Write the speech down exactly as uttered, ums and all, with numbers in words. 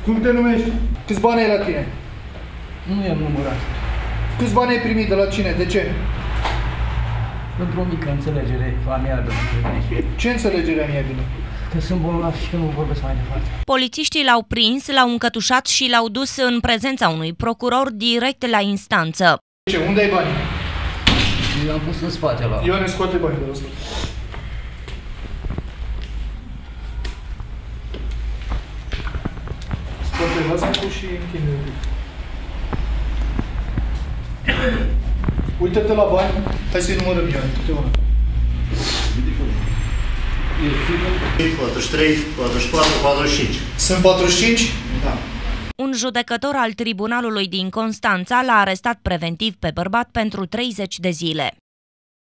Cum te numești? Câți bani ai la tine? Nu i-am numărat. Câți bani ai primit de la cine? De ce? Pentru o mică înțelegere amiabilă. Ce înțelegere amiabilă? Că sunt bolnav și că nu vorbesc mai departe. Polițiștii l-au prins, l-au încătușat și l-au dus în prezența unui procuror direct la instanță. Ce? Unde ai bani? Eu am pus în spate la... Ioane, scoate bani de la ăsta. Scoate vascul și închide. Uită-te la bani. Hai să-i numărăm, Ioane. Câte una? patruzeci și trei, patruzeci și patru, patruzeci și cinci. Sunt patruzeci și cinci? Da. Un judecător al tribunalului din Constanța l-a arestat preventiv pe bărbat pentru treizeci de zile.